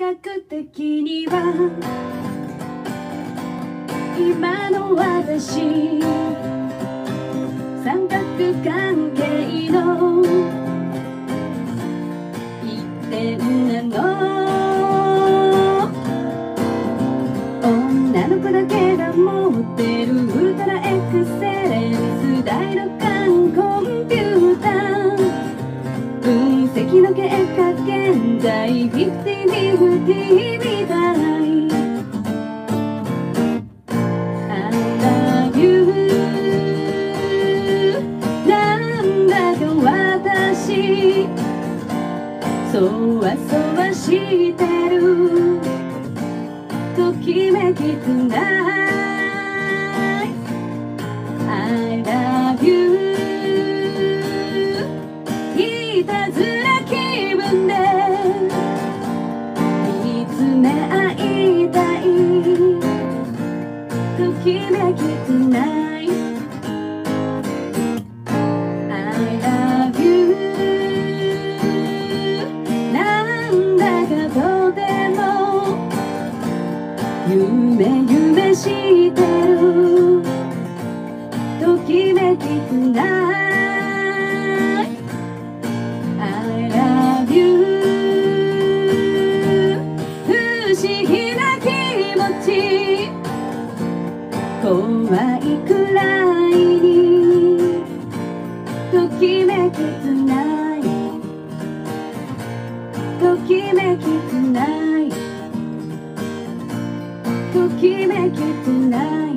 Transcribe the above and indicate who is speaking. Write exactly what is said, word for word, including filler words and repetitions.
Speaker 1: 覚的には今の私三角関係の一点なの。女の子だけが持ってるウルトラエクセレンス第六感コンピューター分析の結果現在フィフティフィフティみたい。 I love you なんだか私そわそわしてるときめきくない I love you いたずら気分で見つめ合いたいときめきくない I love you なんだかとても夢夢してるときめきくない I love you 不思議な気持ち怖いくらいにときめきくないときめきくないときめきくない